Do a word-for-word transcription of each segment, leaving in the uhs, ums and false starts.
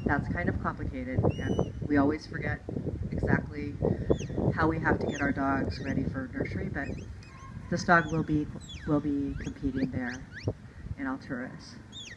that's kind of complicated, and we always forget exactly how we have to get our dogs ready for nursery, but this dog will be will be competing there in Alturas.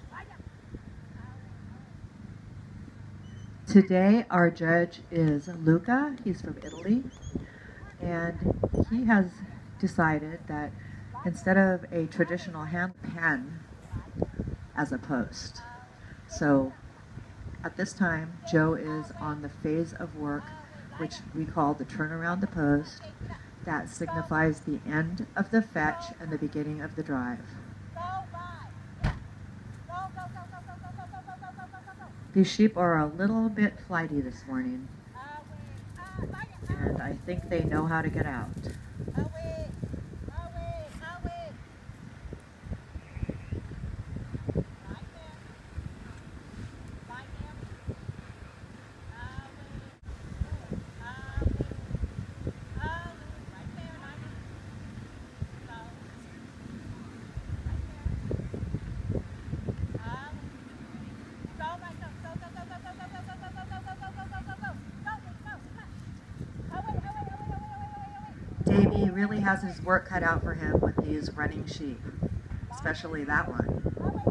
Today our judge is Luca. He's from Italy, and he has decided that instead of a traditional hand pen as a post, so at this time Joe is on the phase of work which we call the turn around the post. That signifies the end of the fetch and the beginning of the drive. These sheep are a little bit flighty this morning, and I think they know how to get out. Davey really has his work cut out for him with these running sheep, especially that one.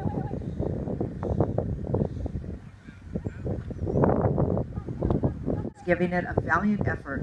He's giving it a valiant effort.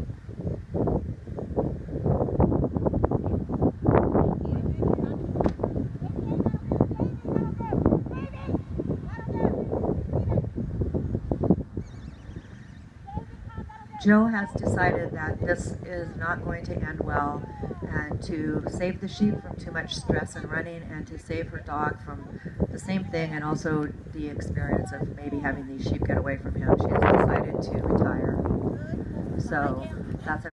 Joe has decided that this is not going to end well, and to save the sheep from too much stress and running, and to save her dog from the same thing, and also the experience of maybe having these sheep get away from him, she has decided to retire. So that's a